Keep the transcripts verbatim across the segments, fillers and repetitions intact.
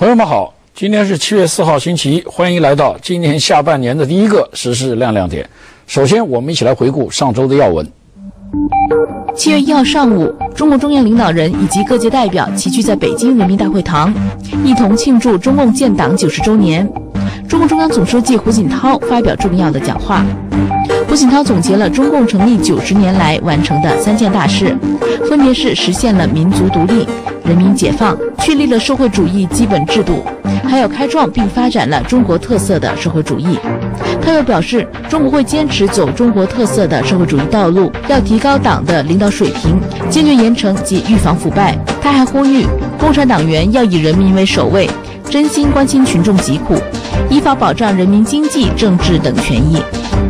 朋友们好，今天是七月四号星期一，欢迎来到今年下半年的第一个时事亮亮点。首先，我们一起来回顾上周的要闻。 七月一号上午，中国中央领导人以及各界代表齐聚在北京人民大会堂，一同庆祝中共建党九十周年。中共中央总书记胡锦涛发表重要的讲话。胡锦涛总结了中共成立九十年来完成的三件大事，分别是实现了民族独立、人民解放，确立了社会主义基本制度，还有开创并发展了中国特色的社会主义。他又表示，中国会坚持走中国特色的社会主义道路，要提高党的领导水平，坚决严惩及预防腐败。他还呼吁共产党员要以人民为首位，真心关心群众疾苦，依法保障人民经济、政治等权益。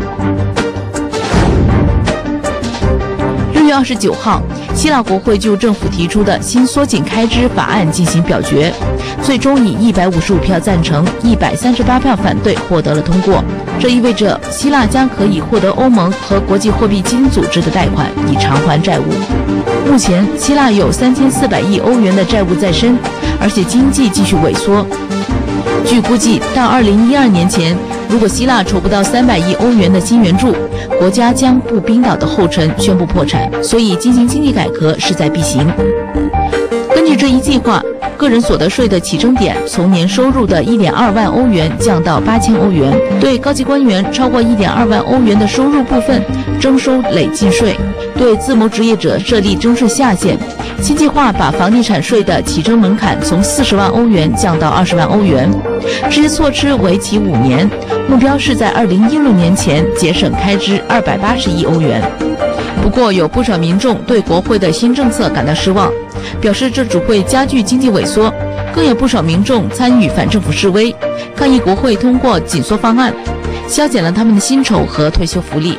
六月二十九号，希腊国会就政府提出的新缩紧开支法案进行表决，最终以一百五十五票赞成、一百三十八票反对获得了通过。这意味着希腊将可以获得欧盟和国际货币基金组织的贷款，以偿还债务。目前，希腊有三千四百亿欧元的债务在身，而且经济继续萎缩。据估计，到二零一二年前，如果希腊筹不到三百亿欧元的新援助，国家将步冰岛的后尘，宣布破产。所以，进行经济改革势在必行。根据这一计划，个人所得税的起征点从年收入的一点二万欧元降到八千欧元，对高级官员超过一点二万欧元的收入部分征收累进税，对自谋职业者设立征税下限。新计划把房地产税的起征门槛从四十万欧元降到二十万欧元，这些措施为期五年，目标是在二零一六年前节省开支二百八十亿欧元。不过，有不少民众对国会的新政策感到失望，表示这只会加剧经济萎缩。更有不少民众参与反政府示威，抗议国会通过紧缩方案，削减了他们的薪酬和退休福利。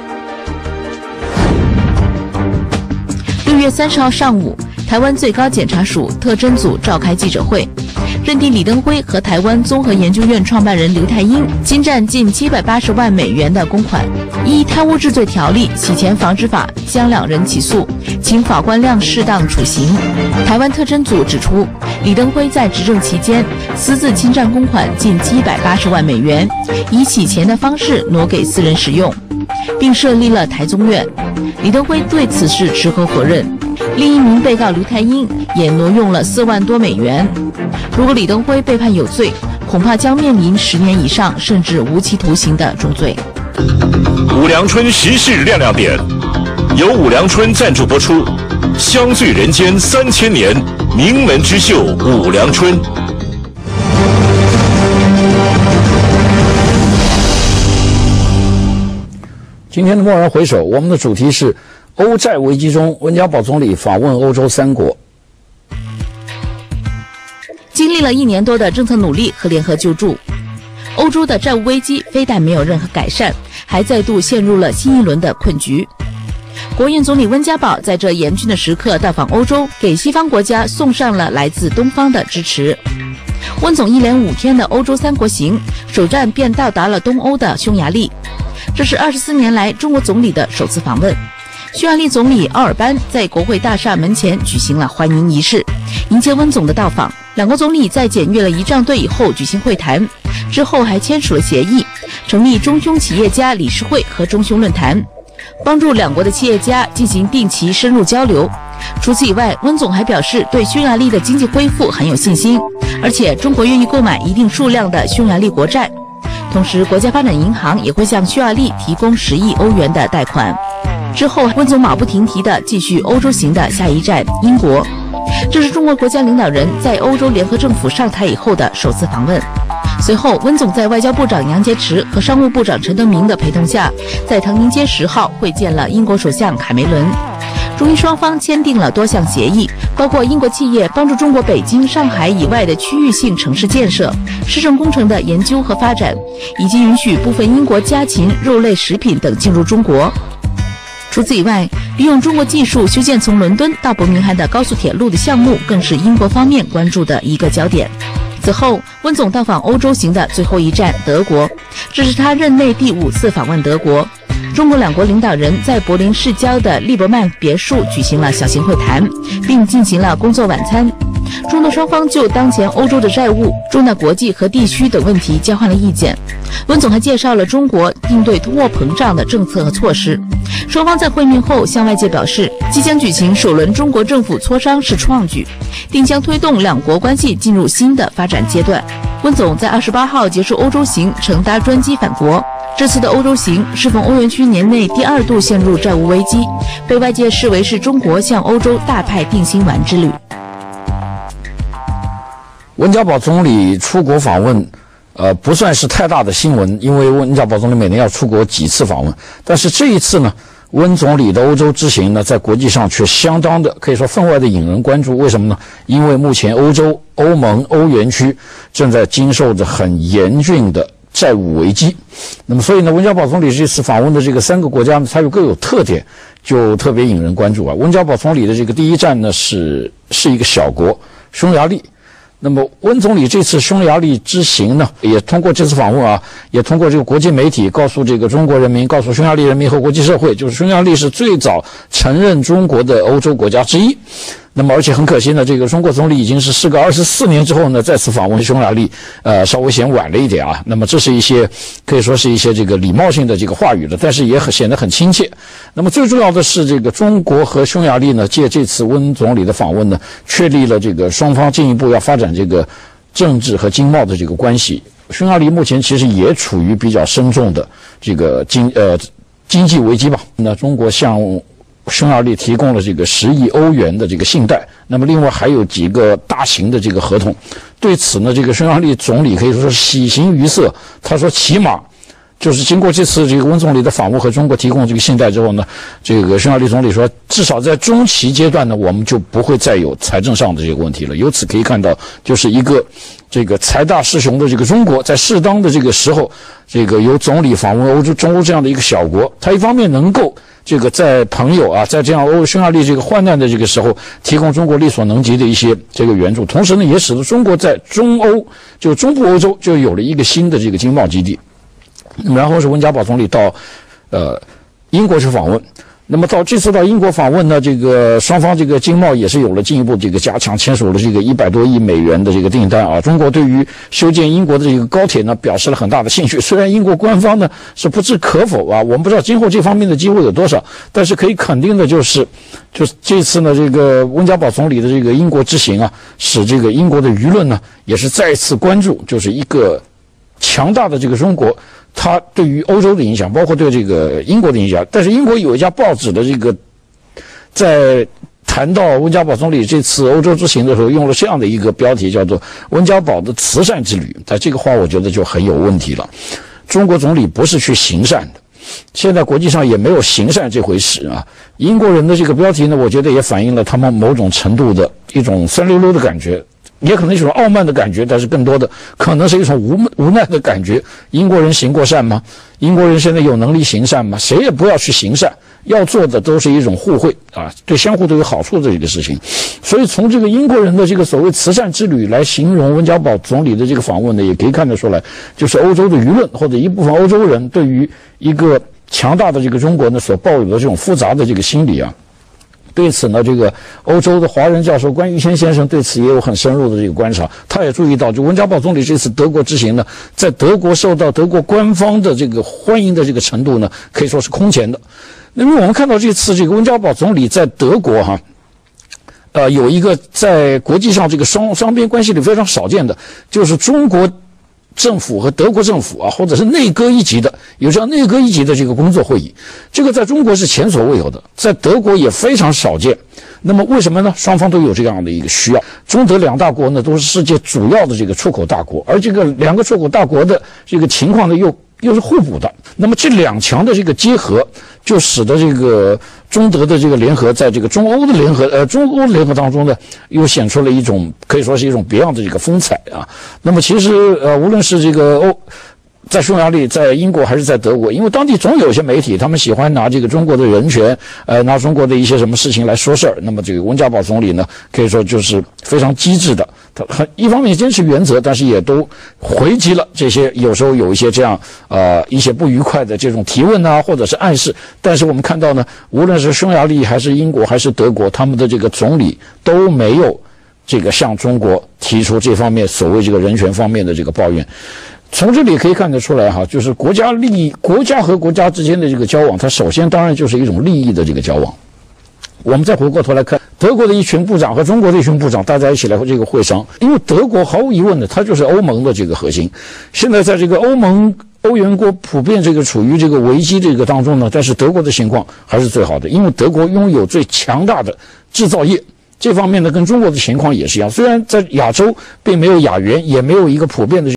六月三十号上午，台湾最高检察署特侦组召开记者会，认定李登辉和台湾综合研究院创办人刘太英侵占近七百八十万美元的公款，依贪污治罪条例、洗钱防治法将两人起诉，请法官量适当处刑。台湾特侦组指出，李登辉在执政期间私自侵占公款近七百八十万美元，以洗钱的方式挪给私人使用，并设立了台综院。李登辉对此事矢口否认。另一名被告刘太英也挪用了四万多美元。如果李登辉被判有罪，恐怕将面临十年以上甚至无期徒刑的重罪。 五粮春时事亮亮点，由五粮春赞助播出。相聚人间三千年，名门之秀五粮春。 今天的蓦然回首，我们的主题是欧债危机中，温家宝总理访问欧洲三国。 经历了一年多的政策努力和联合救助，欧洲的债务危机非但没有任何改善，还再度陷入了新一轮的困局。国务院总理温家宝在这严峻的时刻到访欧洲，给西方国家送上了来自东方的支持。温总一连五天的欧洲三国行，首站便到达了东欧的匈牙利。这是二十四年来中国总理的首次访问。匈牙利总理奥尔班在国会大厦门前举行了欢迎仪式，迎接温总的到访。两国总理在检阅了仪仗队以后举行会谈，之后还签署了协议，成立中匈企业家理事会和中匈论坛，帮助两国的企业家进行定期深入交流。除此以外，温总还表示对匈牙利的经济恢复很有信心，而且中国愿意购买一定数量的匈牙利国债。同时，国家发展银行也会向匈牙利提供十亿欧元的贷款。之后，温总马不停蹄地继续欧洲行的下一站英国。这是中国国家领导人在欧洲联合政府上台以后的首次访问。随后，温总在外交部长杨洁篪和商务部长陈德明的陪同下，在唐宁街十号会见了英国首相卡梅伦。中英双方签订了多项协议，包括英国企业帮助中国北京、上海以外的区域性城市建设、市政工程的研究和发展，以及允许部分英国家禽、肉类食品等进入中国。除此以外，利用中国技术修建从伦敦到伯明翰的高速铁路的项目，更是英国方面关注的一个焦点。此后，温总到访欧洲行的最后一站德国，这是他任内第五次访问德国。中国两国领导人在柏林市郊的利伯曼别墅举行了小型会谈，并进行了工作晚餐。 中德双方就当前欧洲的债务、中纳国际和地区等问题交换了意见。温总还介绍了中国应对通货膨胀的政策和措施。双方在会面后向外界表示，即将举行首轮中国政府磋商是创举，定将推动两国关系进入新的发展阶段。温总在二十八号结束欧洲行，乘搭专机返国。这次的欧洲行适逢欧元区年内第二度陷入债务危机，被外界视为是中国向欧洲大派定心丸之旅。 温家宝总理出国访问，呃，不算是太大的新闻，因为温家宝总理每年要出国几次访问。但是这一次呢，温总理的欧洲之行呢，在国际上却相当的可以说分外的引人关注。为什么呢？因为目前欧洲、欧盟、欧元区正在经受着很严峻的债务危机。那么所以呢，温家宝总理这次访问的这个三个国家呢，它又各有特点，就特别引人关注啊。温家宝总理的这个第一站呢，是是一个小国匈牙利。那么温总理这次匈牙利之行呢，也通过这次访问啊，也通过这个国际媒体告诉这个中国人民，告诉匈牙利人民和国际社会，就是匈牙利是最早承认中国的欧洲国家之一。那么而且很可惜呢，这个中国总理已经是事隔二十四年之后呢，再次访问匈牙利，呃，稍微显晚了一点啊。那么这是一些可以说是一些这个礼貌性的这个话语了，但是也很显得很亲切。那么最重要的是，这个中国和匈牙利呢，借这次温总理的访问呢，确立了这个双方进一步要发展这个政治和经贸的这个关系。匈牙利目前其实也处于比较深重的这个经呃经济危机吧。那中国向匈牙利提供了这个十亿欧元的这个信贷，那么另外还有几个大型的这个合同。对此呢，这个匈牙利总理可以说是喜形于色，他说起码就是经过这次这个温总理的访问和中国提供这个信贷之后呢，这个匈牙利总理说，至少在中期阶段呢，我们就不会再有财政上的这个问题了。由此可以看到，就是一个这个财大势雄的这个中国，在适当的这个时候，这个由总理访问欧洲中欧这样的一个小国，他一方面能够这个在朋友啊，在这样欧匈牙利这个患难的这个时候，提供中国力所能及的一些这个援助，同时呢，也使得中国在中欧就中部欧洲就有了一个新的这个经贸基地。那么然后是温家宝总理到呃英国去访问。那么到这次到英国访问呢，这个双方这个经贸也是有了进一步这个加强，签署了这个一百多亿美元的这个订单啊。中国对于修建英国的这个高铁呢，表示了很大的兴趣。虽然英国官方呢是不置可否啊，我们不知道今后这方面的机会有多少，但是可以肯定的就是，就是这次呢，这个温家宝总理的这个英国之行啊，使这个英国的舆论呢也是再次关注，就是一个强大的这个中国，它对于欧洲的影响，包括对这个英国的影响。但是英国有一家报纸的这个在谈到温家宝总理这次欧洲之行的时候，用了这样的一个标题，叫做温家宝的慈善之旅。但这个话我觉得就很有问题了。中国总理不是去行善的，现在国际上也没有行善这回事啊。英国人的这个标题呢，我觉得也反映了他们某种程度的一种酸溜溜的感觉，也可能是一种傲慢的感觉，但是更多的可能是一种无无奈的感觉。英国人行过善吗？英国人现在有能力行善吗？谁也不要去行善，要做的都是一种互惠啊，对相互都有好处的这个事情。所以从这个英国人的这个所谓慈善之旅来形容温家宝总理的这个访问呢，也可以看得出来，就是欧洲的舆论或者一部分欧洲人对于一个强大的这个中国呢所抱有的这种复杂的这个心理啊。对此呢，这个欧洲的华人教授关于谦先生对此也有很深入的这个观察。他也注意到，就温家宝总理这次德国之行呢，在德国受到德国官方的这个欢迎的这个程度呢，可以说是空前的。那么我们看到这次这个温家宝总理在德国哈，呃，有一个在国际上这个双双边关系里非常少见的，就是中国政府和德国政府啊，或者是内阁一级的，有这样内阁一级的这个工作会议，这个在中国是前所未有的，在德国也非常少见。那么为什么呢？双方都有这样的一个需要。中德两大国呢，都是世界主要的这个出口大国，而这个两个出口大国的这个情况呢，又又是互补的。那么这两强的这个结合，就使得这个中德的这个联合，在这个中欧的联合，呃，中欧联合当中呢，又显出了一种可以说是一种别样的这个风采啊。那么其实呃，无论是这个欧。在匈牙利、在英国还是在德国，因为当地总有一些媒体，他们喜欢拿这个中国的人权，呃，拿中国的一些什么事情来说事儿。那么这个温家宝总理呢，可以说就是非常机智的，他很一方面坚持原则，但是也都回击了这些有时候有一些这样呃一些不愉快的这种提问啊，或者是暗示。但是我们看到呢，无论是匈牙利还是英国还是德国，他们的这个总理都没有这个向中国提出这方面所谓这个人权方面的这个抱怨。从这里可以看得出来哈，就是国家利益，国家和国家之间的这个交往，它首先当然就是一种利益的这个交往。我们再回过头来看德国的一群部长和中国的一群部长大家一起来这个会商，因为德国毫无疑问的它就是欧盟的这个核心。现在在这个欧盟欧元国普遍这个处于这个危机这个当中呢，但是德国的情况还是最好的，因为德国拥有最强大的制造业。这方面呢跟中国的情况也是一样，虽然在亚洲并没有亚元，也没有一个普遍的